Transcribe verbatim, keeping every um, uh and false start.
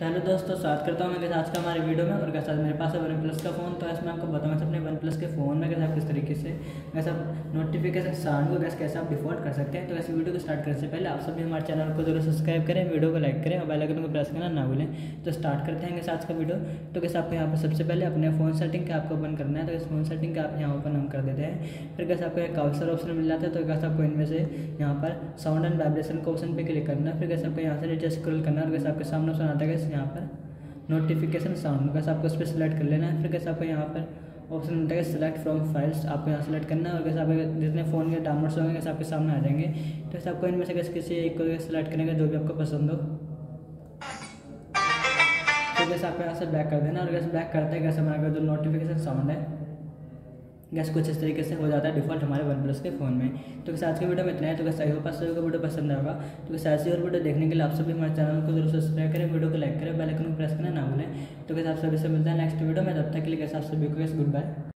तो हेलो दोस्तों, स्वागत करता हूँ मैं कैसे आज का हमारे वीडियो में। और कैसे आज मेरे पास है वन प्लस का फ़ोन। तो ऐसे मैं आपको बताऊँगा अपने वन प्लस के फ़ोन में कैसे आप किस तरीके से कैसे आप नोटिफिकेशन साउंड को कैसे कैसे आप डिफॉल्ट कर सकते हैं। तो ऐसे वीडियो को स्टार्ट करने से पहले आप सभी हमारे चैनल को जरूर सब्सक्राइब करें, वीडियो को लाइक करें और बेल आइकन को प्रेस करना ना भूलें। तो स्टार्ट करते हैं कैसे आज का वीडियो। तो कैसे आपको यहाँ पर सबसे पहले अपने फ़ोन सेटिंग का आपको ओपन करना है। तो इस फोन सेटिंग का आप यहाँ ओपन हम कर देते हैं। फिर कैसे आपको एक काउंसर ऑप्शन मिल जाता है। तो कैसे आपको इनमें से यहाँ पर साउंड एंड वाइब्रेशन का ऑप्शन पे क्लिक करना है। फिर कैसे आपको यहाँ से नीचे स्क्रॉल करना है और कैसे आपके सामने ऑप्शन आता है कैसे यहाँ पर नोटिफिकेशन साउंड, कैसे आपको उस पर सिलेक्ट कर लेना है। फिर कैसे आपको यहाँ पर ऑप्शन मिलता है सिलेक्ट फ्रॉम फाइल्स, आपको यहाँ सेलेक्ट करना है और कैसे आपके जितने फ़ोन के डाउनलोड्स होंगे कैसे आपके सामने आ जाएंगे। तो कैसे आपको इनमें से कैसे किसी एक को सिलेक्ट करने का जो भी आपको पसंद हो। तो कैसे आपको यहाँ से बैक कर देना और कैसे बैक करते हैं कैसे हमारा जो नोटिफिकेशन साउंड है गैस कुछ इस तरीके से हो जाता है डिफॉल्ट हमारे वन प्लस के फ़ोन में। तो कैसे आज के वीडियो में इतना है। तो कैसे आई होप आप सभी को वीडियो पसंद आएगा। तो कैसे ऐसी और वीडियो देखने के लिए आप सभी हमारे चैनल को जरूर सब्सक्राइब करें, वीडियो को लाइक करें, बेल आइकन को प्रेस करना ना भूलें। तो कैसे आप सभी से मिलता है नेक्स्ट वीडियो में। तब तक के लिए कैसे आप सभी को गुड बाय।